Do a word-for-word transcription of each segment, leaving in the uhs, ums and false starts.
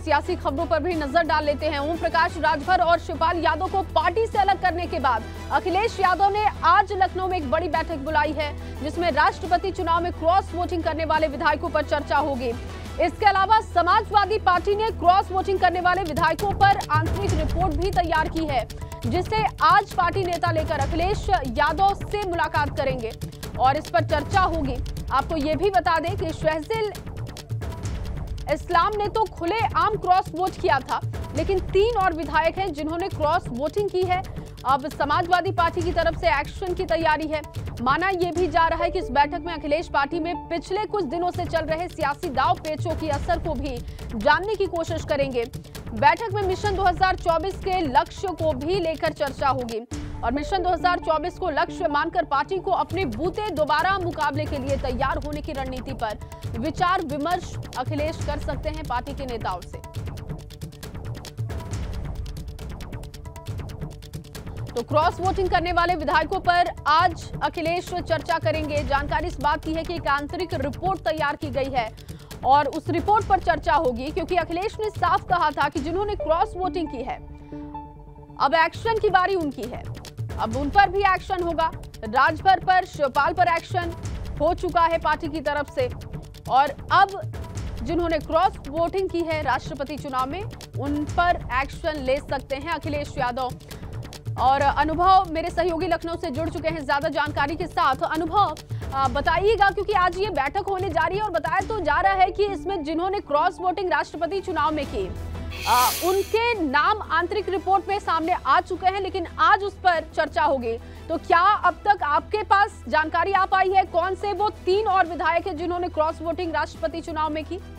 सियासी खबरों पर भी नजर डाल लेते हैं। ओम प्रकाश राजभर और शिवपाल यादव को पार्टी से अलग करने के बाद अखिलेश यादव ने आज लखनऊ में एक बड़ी बैठक बुलाई है, जिसमें राष्ट्रपति चुनाव में क्रॉस वोटिंग करने वाले विधायकों पर चर्चा होगी। इसके अलावा समाजवादी पार्टी ने क्रॉस वोटिंग करने वाले विधायकों पर आंतरिक रिपोर्ट भी तैयार की है, जिसे आज पार्टी नेता लेकर अखिलेश यादव से मुलाकात करेंगे और इस पर चर्चा होगी। आपको ये भी बता दें कि शहजील इस्लाम ने तो खुले आम क्रॉस वोट किया था, लेकिन तीन और विधायक हैं जिन्होंने क्रॉस वोटिंग की है। अब समाजवादी पार्टी की तरफ से एक्शन की तैयारी है। माना यह भी जा रहा है कि इस बैठक में अखिलेश पार्टी में पिछले कुछ दिनों से चल रहे सियासी दाव पेचों की असर को भी जानने की कोशिश करेंगे। बैठक में मिशन दो हज़ार चौबीस के लक्ष्य को भी लेकर चर्चा होगी और मिशन दो हज़ार चौबीस को लक्ष्य मानकर पार्टी को अपने बूते दोबारा मुकाबले के लिए तैयार होने की रणनीति पर विचार विमर्श अखिलेश कर सकते हैं पार्टी के नेताओं से। तो क्रॉस वोटिंग करने वाले विधायकों पर आज अखिलेश चर्चा करेंगे। जानकारी इस बात की है कि एक आंतरिक रिपोर्ट तैयार की गई है और उस रिपोर्ट पर चर्चा होगी, क्योंकि अखिलेश ने साफ कहा था कि जिन्होंने क्रॉस वोटिंग की है अब एक्शन की बारी उनकी है। अब उन पर भी एक्शन होगा। राजभर पर, शिवपाल पर एक्शन हो चुका है पार्टी की तरफ से और अब जिन्होंने क्रॉस वोटिंग की है राष्ट्रपति चुनाव में, उन पर एक्शन ले सकते हैं अखिलेश यादव। और अनुभव मेरे सहयोगी लखनऊ से जुड़ चुके हैं ज्यादा जानकारी के साथ। अनुभव बताइएगा, क्योंकि आज ये बैठक होने जा रही है और बताया तो जा रहा है कि इसमें जिन्होंने क्रॉस वोटिंग राष्ट्रपति चुनाव में की आ, उनके नाम आंतरिक रिपोर्ट में सामने आ चुके हैं, लेकिन आज उस पर चर्चा होगी। तो क्या अब तक आपके पास जानकारी आ पाई है कौन से वो तीन और विधायक हैं जिन्होंने क्रॉस वोटिंग राष्ट्रपति चुनाव में की?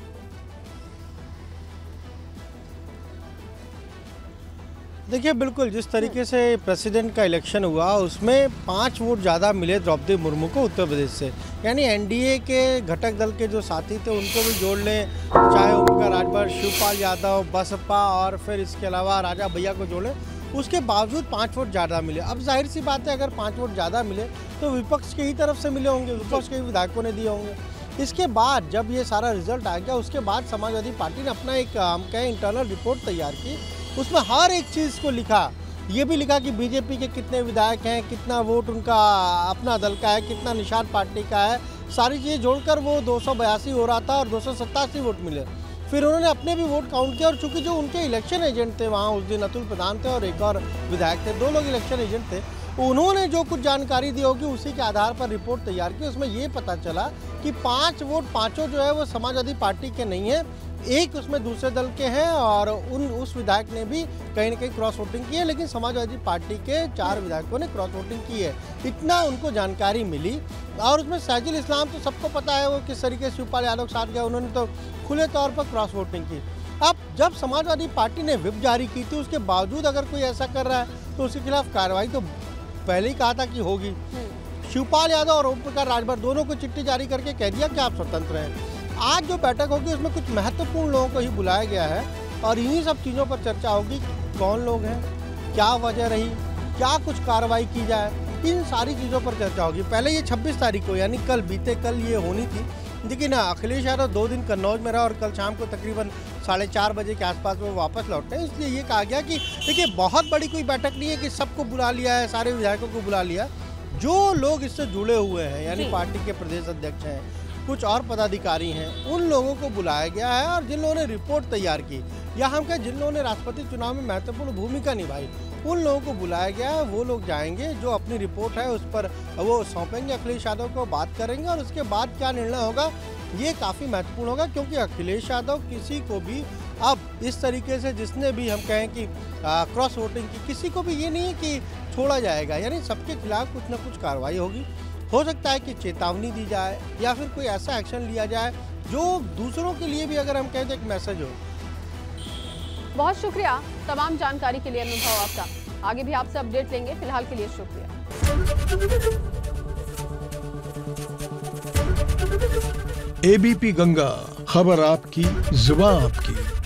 देखिए, बिल्कुल जिस तरीके से प्रेसिडेंट का इलेक्शन हुआ उसमें पाँच वोट ज़्यादा मिले द्रौपदी मुर्मू को उत्तर प्रदेश से, यानी एनडीए के घटक दल के जो साथी थे उनको भी जोड़ लें, चाहे उनका राजभर, शिवपाल यादव, बसपा और फिर इसके अलावा राजा भैया को जोड़ें, उसके बावजूद पाँच वोट ज़्यादा मिले। अब जाहिर सी बात है, अगर पाँच वोट ज़्यादा मिले तो विपक्ष की ही तरफ से मिले होंगे, विपक्ष के विधायकों ने दिए होंगे। इसके बाद जब ये सारा रिजल्ट आ गया, उसके बाद समाजवादी पार्टी ने अपना एक हम कहें इंटरनल रिपोर्ट तैयार की। उसमें हर एक चीज़ को लिखा, ये भी लिखा कि बीजेपी के कितने विधायक हैं, कितना वोट उनका अपना दल का है, कितना निषाद पार्टी का है, सारी चीज़ें जोड़कर वो दो सौ बयासी हो रहा था और दो सौ सत्तासी वोट मिले। फिर उन्होंने अपने भी वोट काउंट किया और चूंकि जो उनके इलेक्शन एजेंट थे वहाँ उस दिन अतुल प्रधान थे और एक और विधायक थे, दो लोग इलेक्शन एजेंट थे, उन्होंने जो कुछ जानकारी दी होगी उसी के आधार पर रिपोर्ट तैयार की। उसमें ये पता चला कि पाँच वोट पाँचों जो है वो समाजवादी पार्टी के नहीं है, एक उसमें दूसरे दल के हैं और उन उस विधायक ने भी कहीं ना कहीं क्रॉस वोटिंग की है, लेकिन समाजवादी पार्टी के चार विधायकों ने क्रॉस वोटिंग की है, इतना उनको जानकारी मिली। और उसमें शहजील इस्लाम तो सबको पता है वो किस तरीके से शिवपाल यादव के साथ गया, उन्होंने तो खुले तौर पर क्रॉस वोटिंग की। अब जब समाजवादी पार्टी ने व्हिप जारी की थी, उसके बावजूद अगर कोई ऐसा कर रहा है तो उसके खिलाफ कार्रवाई तो पहले ही कहा था कि होगी। शिवपाल यादव और ओम प्रकाश राजभर दोनों को चिट्ठी जारी करके कह दिया कि आप स्वतंत्र हैं। आज जो बैठक होगी उसमें कुछ महत्वपूर्ण लोगों को ही बुलाया गया है और इन्हीं सब चीज़ों पर चर्चा होगी, कौन लोग हैं, क्या वजह रही, क्या कुछ कार्रवाई की जाए, इन सारी चीज़ों पर चर्चा होगी। पहले ये छब्बीस तारीख को यानी कल बीते कल ये होनी थी, लेकिन अखिलेश यादव दो दिन कन्नौज में रहा और कल शाम को तकरीबन साढ़े चार बजे के आसपास वो वापस लौटे। इसलिए ये कहा गया कि देखिए, बहुत बड़ी कोई बैठक नहीं है कि सबको बुला लिया है, सारे विधायकों को बुला लिया। जो लोग इससे जुड़े हुए हैं यानी पार्टी के प्रदेश अध्यक्ष हैं, कुछ और पदाधिकारी हैं, उन लोगों को बुलाया गया है और जिन लोगों ने रिपोर्ट तैयार की या हम कहें जिन लोगों ने राष्ट्रपति चुनाव में महत्वपूर्ण भूमिका निभाई, उन लोगों को बुलाया गया है। वो लोग जाएंगे, जो अपनी रिपोर्ट है उस पर वो सौंपेंगे अखिलेश यादव को, बात करेंगे और उसके बाद क्या निर्णय होगा ये काफ़ी महत्वपूर्ण होगा, क्योंकि अखिलेश यादव किसी को भी अब इस तरीके से जिसने भी हम कहें कि क्रॉस वोटिंग की, किसी को भी ये नहीं है कि छोड़ा जाएगा, यानी सबके खिलाफ कुछ ना कुछ कार्रवाई होगी। हो सकता है कि चेतावनी दी जाए या फिर कोई ऐसा एक्शन लिया जाए जो दूसरों के लिए भी अगर हम कहें तो एक मैसेज हो। बहुत शुक्रिया तमाम जानकारी के लिए अनुभव आपका। आगे भी आपसे अपडेट लेंगे, फिलहाल के लिए शुक्रिया। एबीपी गंगा, खबर आपकी, जुबान आपकी।